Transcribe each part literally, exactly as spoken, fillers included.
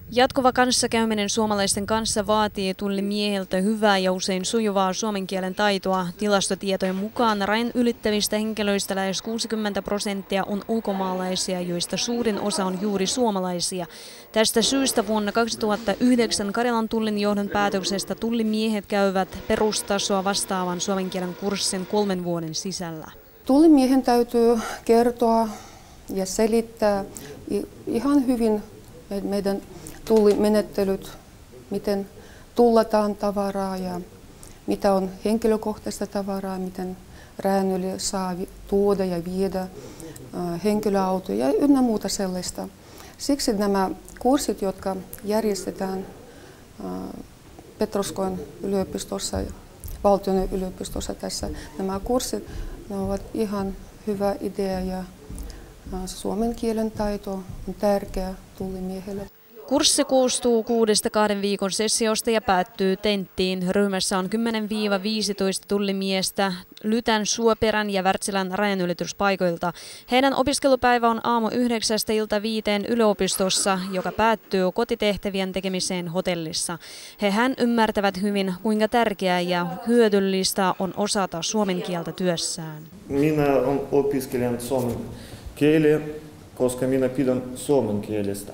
Jatkuva kanssakäyminen suomalaisten kanssa vaatii tullimieheltä hyvää ja usein sujuvaa suomen kielen taitoa. Tilastotietojen mukaan rajan ylittävistä henkilöistä lähes kuusikymmentä prosenttia on ulkomaalaisia, joista suurin osa on juuri suomalaisia. Tästä syystä vuonna kaksituhattayhdeksän Karjalan tullin johdon päätöksestä tullimiehet käyvät perustasoa vastaavan suomen kielen kurssin kolmen vuoden sisällä. Tullimiehen täytyy kertoa ja selittää ihan hyvin meidän tullimenettelyt, miten tullataan tavaraa ja mitä on henkilökohtaista tavaraa, miten rajan yli saa tuoda ja viedä henkilöautoja ynnä muuta sellaista. Siksi nämä kurssit, jotka järjestetään Petroskoin yliopistossa ja valtion yliopistossa tässä, nämä kurssit ne ovat ihan hyvä idea ja suomen kielen taito on tärkeä tullimiehelle. Kurssi koostuu kuudesta kahden viikon sessiosta ja päättyy tenttiin. Ryhmässä on kymmenen viisitoista tullimiestä Lytän, Suoperän ja Wärtsilän rajanylityspaikoilta. Heidän opiskelupäivä on aamu yhdeksästä ilta viiteen yliopistossa, joka päättyy kotitehtävien tekemiseen hotellissa. Hehän ymmärtävät hyvin, kuinka tärkeää ja hyödyllistä on osata suomen kieltä työssään. Minä opiskelen suomen kieliä, koska minä pidän suomen kielestä.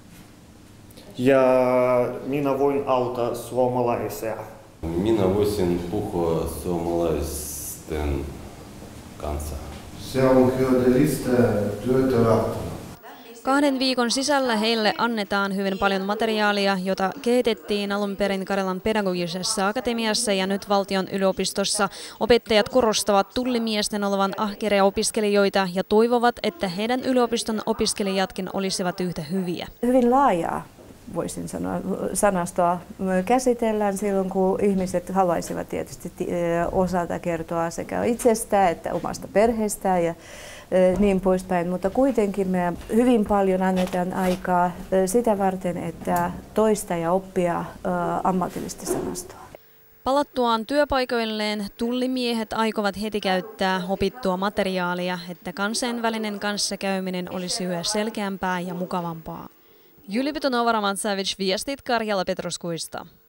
Ja minä voin auttaa suomalaisia. Minä voisin puhua suomalaisten kanssa. Se on hyödyllistä työtä varten. Kahden viikon sisällä heille annetaan hyvin paljon materiaalia, jota kehitettiin alun perin Karjalan pedagogisessa akatemiassa ja nyt valtion yliopistossa. Opettajat korostavat tullimiesten olevan ahkeria opiskelijoita ja toivovat, että heidän yliopiston opiskelijatkin olisivat yhtä hyviä. Hyvin laajaa, voisin sanoa, sanastoa käsitellään silloin, kun ihmiset haluaisivat tietysti osata kertoa sekä itsestään että omasta perheestään ja niin poispäin, mutta kuitenkin me hyvin paljon annetaan aikaa sitä varten, että toista ja oppia ammatillista sanastoa. Palattuaan työpaikoilleen tullimiehet aikovat heti käyttää opittua materiaalia, että kansainvälinen kanssakäyminen olisi yhä selkeämpää ja mukavampaa. Julia Petonova, Roman Savage, viestit Karjala Petroskuista.